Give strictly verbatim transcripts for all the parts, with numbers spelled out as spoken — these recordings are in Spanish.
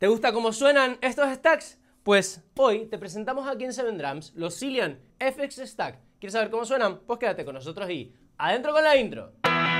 ¿Te gusta cómo suenan estos stacks? Pues hoy te presentamos aquí en Seven Drums los Cillian F X Stack. ¿Quieres saber cómo suenan? Pues quédate con nosotros y ¡adentro con la intro!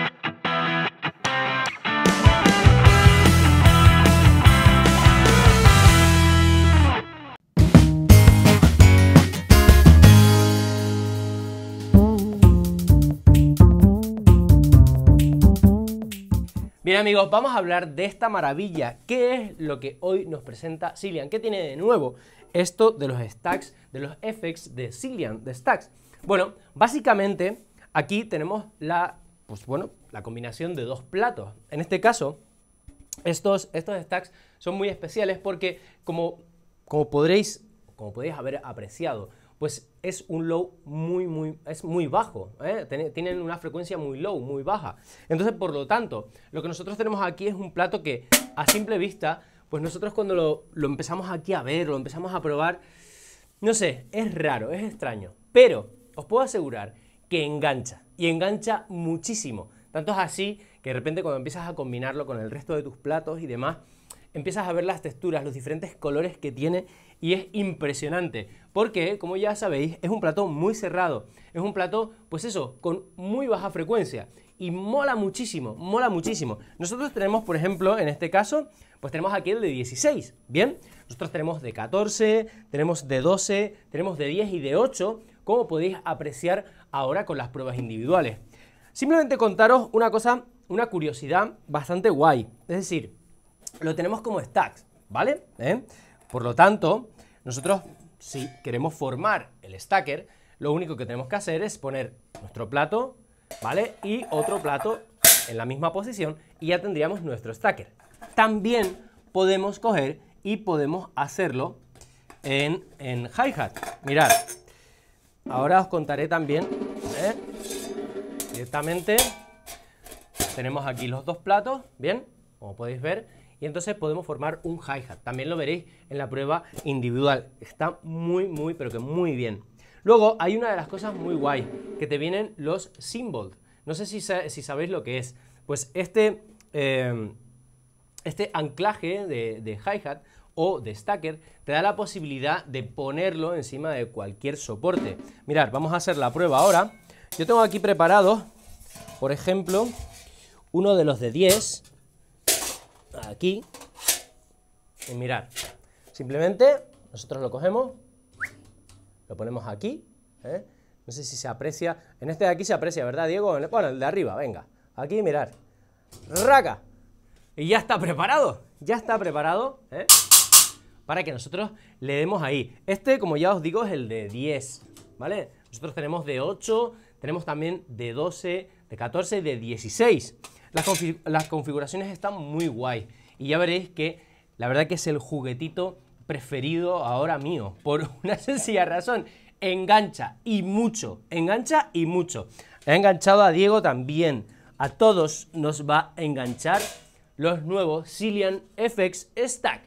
Bien amigos, vamos a hablar de esta maravilla. ¿Qué es lo que hoy nos presenta Cillian? ¿Qué tiene de nuevo esto de los stacks, de los F X de Cillian, de stacks? Bueno, básicamente aquí tenemos la, pues bueno, la combinación de dos platos. En este caso, estos, estos stacks son muy especiales porque como, como podréis, como podéis haber apreciado, pues es un low muy, muy, es muy bajo, ¿eh? Tienen una frecuencia muy low, muy baja. Entonces, por lo tanto, lo que nosotros tenemos aquí es un plato que, a simple vista, pues nosotros cuando lo, lo empezamos aquí a ver, lo empezamos a probar, no sé, es raro, es extraño. Pero os puedo asegurar que engancha, y engancha muchísimo. Tanto es así que de repente cuando empiezas a combinarlo con el resto de tus platos y demás, empiezas a ver las texturas, los diferentes colores que tiene y es impresionante, porque como ya sabéis es un plato muy cerrado, es un plato pues eso, con muy baja frecuencia y mola muchísimo, mola muchísimo. Nosotros tenemos por ejemplo en este caso, pues tenemos aquí el de dieciséis, ¿bien? Nosotros tenemos de catorce, tenemos de doce, tenemos de diez y de ocho, como podéis apreciar ahora con las pruebas individuales. Simplemente contaros una cosa, una curiosidad bastante guay, es decir, lo tenemos como stacks, ¿vale? ¿Eh? Por lo tanto, nosotros si queremos formar el stacker, lo único que tenemos que hacer es poner nuestro plato, ¿vale? Y otro plato en la misma posición y ya tendríamos nuestro stacker. También podemos coger y podemos hacerlo en, en hi-hat. Mirad, ahora os contaré también, ¿eh? Directamente tenemos aquí los dos platos, ¿bien? Como podéis ver. Y entonces podemos formar un hi-hat. También lo veréis en la prueba individual. Está muy, muy, pero que muy bien. Luego hay una de las cosas muy guay, que te vienen los cymbals. No sé si, si sabéis lo que es. Pues este, eh, este anclaje de, de hi-hat o de stacker te da la posibilidad de ponerlo encima de cualquier soporte. Mirad, vamos a hacer la prueba ahora. Yo tengo aquí preparado, por ejemplo, uno de los de diez. Aquí, y mirad, simplemente nosotros lo cogemos, lo ponemos aquí, ¿eh? No sé si se aprecia, en este de aquí se aprecia, ¿verdad, Diego? Bueno, el de arriba, venga, aquí mirad, raca, y ya está preparado, ya está preparado, ¿eh? Para que nosotros le demos ahí. Este, como ya os digo, es el de diez, ¿vale? Nosotros tenemos de ocho, tenemos también de doce, de catorce y de dieciséis. Las, config las configuraciones están muy guay y ya veréis que la verdad que es el juguetito preferido ahora mío, por una sencilla razón, engancha y mucho, engancha y mucho. He enganchado a Diego también, a todos nos va a enganchar los nuevos Cillian F X Stack.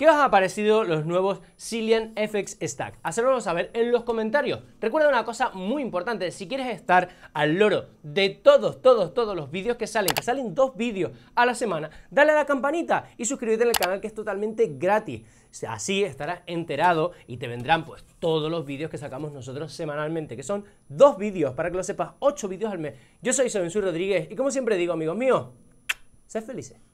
¿Qué os ha parecido los nuevos Cillian F X Stack? Hacedlo saber en los comentarios. Recuerda una cosa muy importante, si quieres estar al loro de todos, todos, todos los vídeos que salen, que salen dos vídeos a la semana, dale a la campanita y suscríbete al canal, que es totalmente gratis. Así estarás enterado y te vendrán pues todos los vídeos que sacamos nosotros semanalmente, que son dos vídeos, para que lo sepas, ocho vídeos al mes. Yo soy Soy Rodríguez y como siempre digo, amigos míos, sed felices.